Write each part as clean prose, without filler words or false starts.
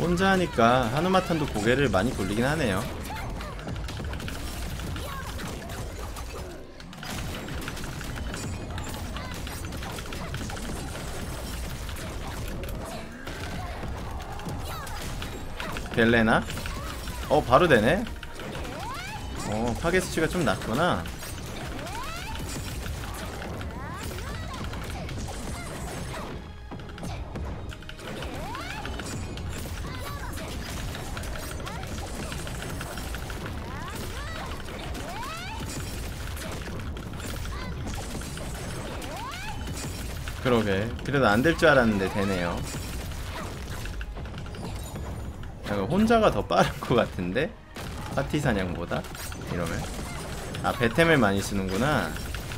혼자 하니까 하누마탄도 고개를 많이 돌리긴 하네요. 벨레나? 바로 되네? 파괴 수치가 좀 낮구나. 그러게, 그래도 안 될 줄 알았는데 되네요. 혼자가 더 빠른 것 같은데? 파티 사냥보다? 이러면 배템을 많이 쓰는구나.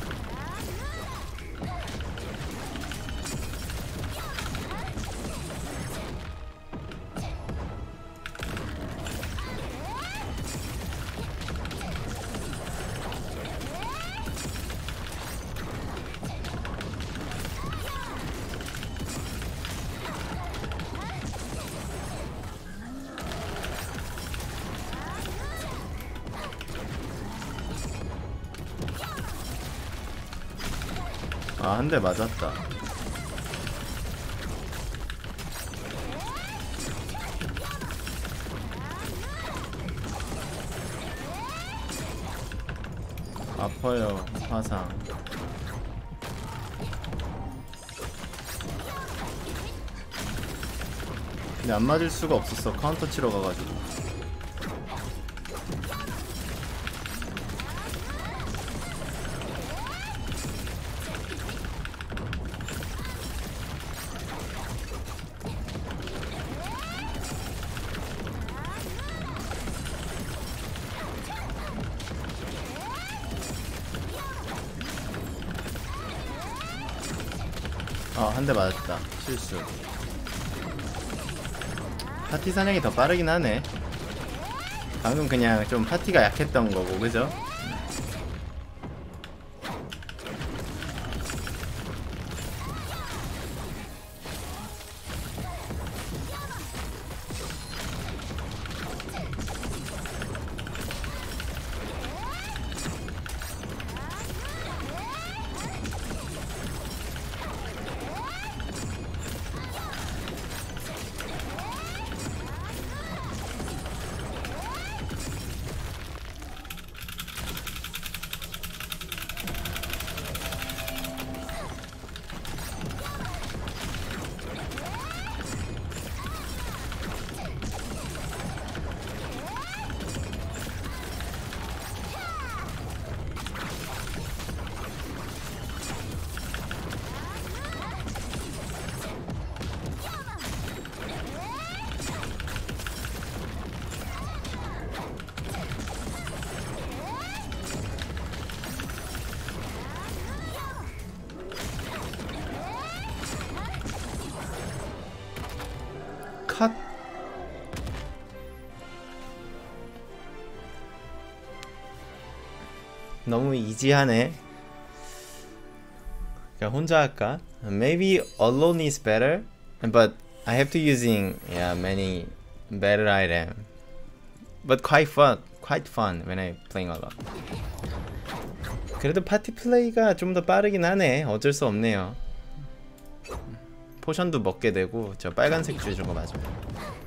한 대 맞았다. 아파요, 화상. 근데 안 맞을 수가 없었어. 카운터 치러 가가지고. 한 대 맞았다. 실수. 파티 사냥이 더 빠르긴 하네. 방금 그냥 좀 파티가 약했던 거고, 그죠? 컷. 너무 이지하네. 그냥 혼자 할까? Maybe alone is better, but I have to using many better item. But quite fun when I playing alone. 그래도 파티 플레이가 좀 더 빠르긴 하네. 어쩔 수 없네요. 포션도 먹게 되고 저 빨간색 줄 저거 맞아요.